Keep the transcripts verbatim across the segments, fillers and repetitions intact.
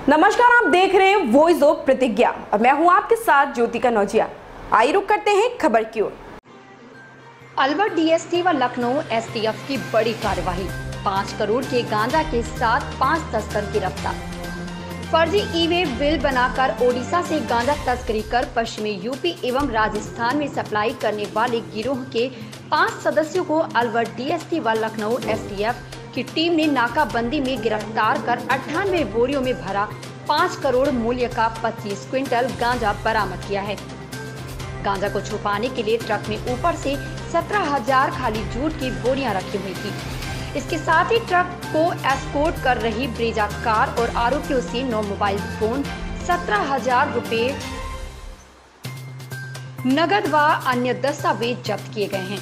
नमस्कार, आप देख रहे हैं वॉइस ऑफ प्रतिज्ञा और मैं हूं आपके साथ ज्योतिका नौजिया। आइए रुक करते हैं खबर की ओर। अलवर डीएसपी व लखनऊ एसटीएफ की बड़ी कार्यवाही। पाँच करोड़ के गांजा के साथ पांच तस्कर गिरफ्तार। फर्जी ई वे बिल बनाकर ओडिशा से गांजा तस्करी कर पश्चिमी यूपी एवं राजस्थान में सप्लाई करने वाले गिरोह के पाँच सदस्यों को अलवर डीएसपी व लखनऊ एसटीएफ की टीम ने नाकाबंदी में गिरफ्तार कर अट्ठानवे बोरियों में भरा पाँच करोड़ मूल्य का पच्चीस क्विंटल गांजा बरामद किया है। गांजा को छुपाने के लिए ट्रक में ऊपर से सत्रह हजार खाली जूट की बोरियां रखी हुई थी। इसके साथ ही ट्रक को एस्कॉर्ट कर रही ब्रेजा कार और आरोपियों से नौ मोबाइल फोन, सत्रह हजार रुपए नगद व अन्य दस्तावेज जब्त किए गए हैं।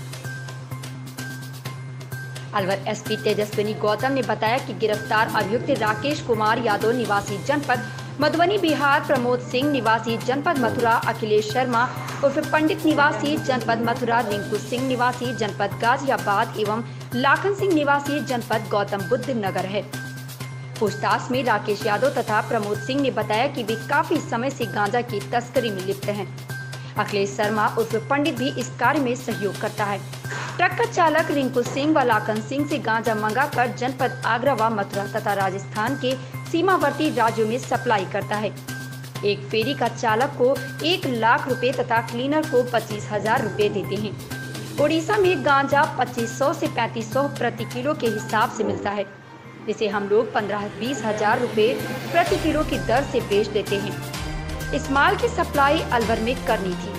अलवर एसपी तेजस्विनी गौतम ने बताया कि गिरफ्तार अभियुक्त राकेश कुमार यादव निवासी जनपद मधुबनी बिहार, प्रमोद सिंह निवासी जनपद मथुरा, अखिलेश शर्मा उर्फ पंडित निवासी जनपद मथुरा, रिंकू सिंह निवासी जनपद गाजियाबाद एवं लाखन सिंह निवासी जनपद गौतम बुद्ध नगर है। पूछताछ में राकेश यादव तथा प्रमोद सिंह ने बताया कि वे काफी समय से गांजा की तस्करी में लिप्त हैं। अखिलेश शर्मा उर्फ पंडित भी इस कार्य में सहयोग करता है। ट्रक का चालक रिंकू सिंह व लाखन सिंह से गांजा मंगाकर जनपद आगरा व मथुरा तथा राजस्थान के सीमावर्ती राज्यों में सप्लाई करता है। एक फेरी का चालक को एक लाख रुपए तथा क्लीनर को पच्चीस हजार रुपए देते हैं। ओडिशा में गांजा पच्चीस सौ से पैंतीस सौ प्रति किलो के हिसाब से मिलता है, जिसे हम लोग पंद्रह बीस हजार रुपए प्रति किलो की दर से बेच देते हैं। इस माल की सप्लाई अलवर में करनी थी।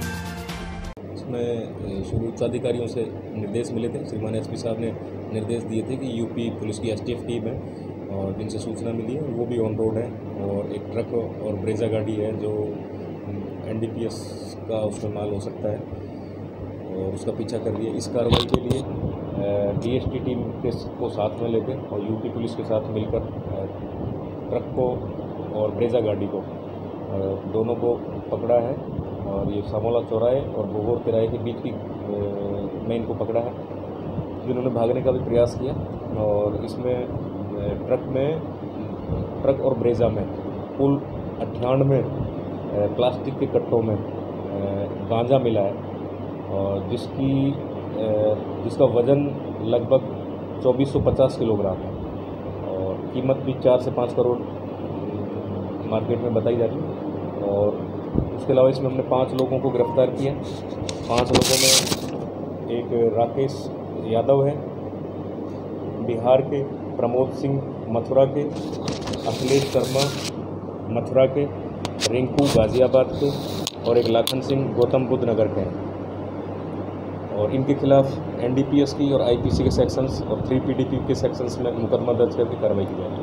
इसमें शुरू उच्चाधिकारियों से निर्देश मिले थे। श्रीमान एसपी साहब ने निर्देश दिए थे कि यूपी पुलिस की एसटीएफ टीम है और जिनसे सूचना मिली है वो भी ऑन रोड है और एक ट्रक और ब्रेजा गाड़ी है जो एनडीपीएस का उसमें माल हो सकता है और उसका पीछा कर रही है। इस कार्रवाई के लिए डीएसटी टीम के को साथ में लेकर और यूपी पुलिस के साथ मिलकर ट्रक को और ब्रेजा गाड़ी को दोनों को पकड़ा है और ये सामोला चौराहे और बोगोर तिराहे के बीच की में इनको पकड़ा है, जिन्होंने भागने का भी प्रयास किया। और इसमें ट्रक में ट्रक और ब्रेजा में कुल अट्ठानवे प्लास्टिक के कट्टों में गांजा मिला है और जिसकी जिसका वज़न लगभग चौबीस सौ पचास किलोग्राम है और कीमत भी चार से पाँच करोड़ मार्केट में बताई जा रही है। और उसके अलावा इसमें हमने पांच लोगों को गिरफ्तार किया। पांच लोगों में एक राकेश यादव है बिहार के, प्रमोद सिंह मथुरा के, अखिलेश शर्मा मथुरा के, रिंकू गाजियाबाद के और एक लाखन सिंह गौतम बुद्ध नगर के हैं। और इनके खिलाफ एनडीपीएस की और आईपीसी के सेक्शंस और थ्री पीडीपी के सेक्शंस में मुकदमा दर्ज करके कार्रवाई की जाएगी।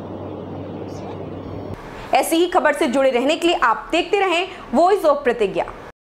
ऐसी ही खबर से जुड़े रहने के लिए आप देखते रहें वॉइस ऑफ प्रतिज्ञा।